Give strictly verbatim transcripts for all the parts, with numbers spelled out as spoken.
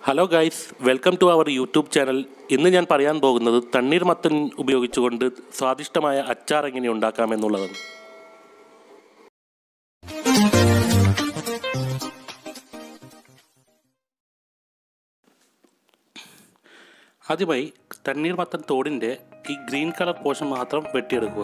Hello guys, welcome to our YouTube channel. ഇന്ന് ഞാൻ പറയാൻ പോകുന്നത് തണ്ണീർമത്തൻ ഉപയോഗിച്ചുകൊണ്ട് സ്വാദിഷ്ടമായ അച്ചാർ എങ്ങനെ ഉണ്ടാക്കാമെന്നുള്ളതാണ്. ആദ്യമായി തണ്ണീർമത്തൻ തോടിൻ്റെ ഈ ഗ്രീൻ കളർ പോർഷൻ മാത്രം വെട്ടിയെടുക്കുക.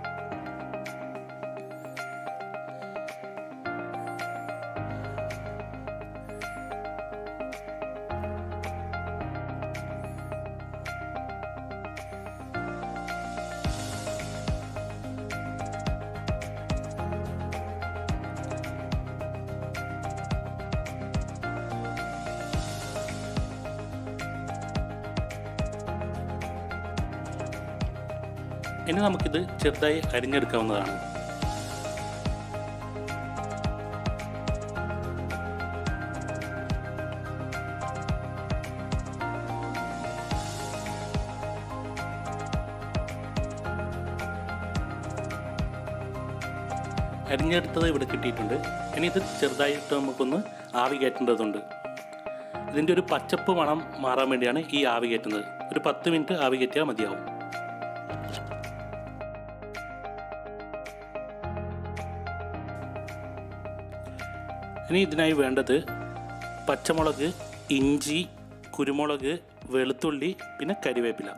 ഇനി നമുക്കിത് ചെറുതായി അരിഞ്ഞെടുക്കാവുന്നതാണ്. അരിഞ്ഞെടുത്തത് ഇവിടെ കിട്ടിയിട്ടുണ്ട്. ഇനി ഇത് ചെറുതായിട്ട് നമുക്കൊന്ന് ആവി കയറ്റേണ്ടതുണ്ട്. ഇതിൻ്റെ ഒരു പച്ചപ്പ് മണം മാറാൻ വേണ്ടിയാണ് ഈ ആവി കയറ്റുന്നത്. ഒരു പത്ത് മിനിറ്റ് ആവി കയറ്റിയാൽ മതിയാവും. ഇനി ഇതിനായി വേണ്ടത് പച്ചമുളക്, ഇഞ്ചി, കുരുമുളക്, വെളുത്തുള്ളി, പിന്നെ കരിവേപ്പില.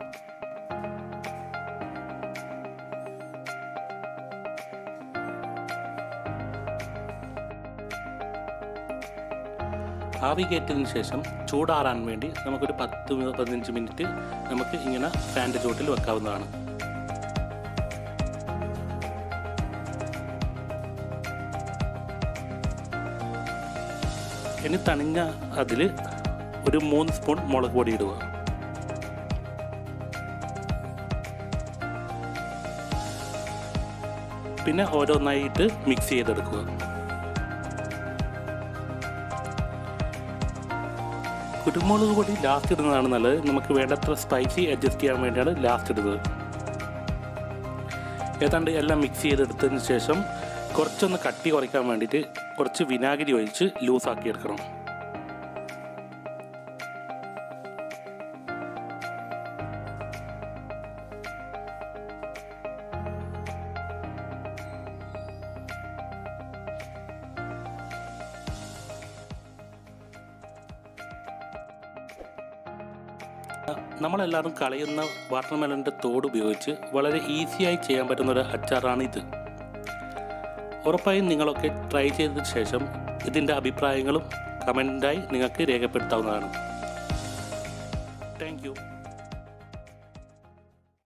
ആവി കയറ്റിയതിന് ശേഷം ചൂടാറാൻ വേണ്ടി നമുക്കൊരു പത്ത് പതിനഞ്ച് മിനിറ്റ് നമുക്ക് ഇങ്ങനെ ഫാൻ്റെ ചുവട്ടിൽ വെക്കാവുന്നതാണ്. ഇനി തണിഞ്ഞ അതിൽ ഒരു മൂന്ന് സ്പൂൺ മുളക് പൊടി ഇടുക. പിന്നെ ഓരോന്നായിട്ട് മിക്സ് ചെയ്തെടുക്കുക. കുരുമുളക് പൊടി ലാസ്റ്റ് ഇടുന്നതാണ് നല്ലത്. നമുക്ക് വേണ്ടത്ര സ്പൈസി അഡ്ജസ്റ്റ് ചെയ്യാൻ വേണ്ടിയാണ് ലാസ്റ്റ് ഇടുന്നത്. ഏതാണ്ട് എല്ലാം മിക്സ് ചെയ്തെടുത്തതിന് ശേഷം കുറച്ചൊന്ന് കട്ടി കുറയ്ക്കാൻ വേണ്ടിയിട്ട് കുറച്ച് വിനാഗിരി ഒഴിച്ച് ലൂസാക്കി എടുക്കണം. നമ്മളെല്ലാവരും കളയുന്ന വാട്ടർമെലണിൻ്റെ തോട് ഉപയോഗിച്ച് വളരെ ഈസിയായി ചെയ്യാൻ പറ്റുന്ന ഒരു അച്ചാറാണ് ഇത്. ഉറപ്പായും നിങ്ങളൊക്കെ ട്രൈ ചെയ്തതിന് ശേഷം ഇതിൻ്റെ അഭിപ്രായങ്ങളും കമൻറ്റായി നിങ്ങൾക്ക് രേഖപ്പെടുത്താവുന്നതാണ്. Thank you.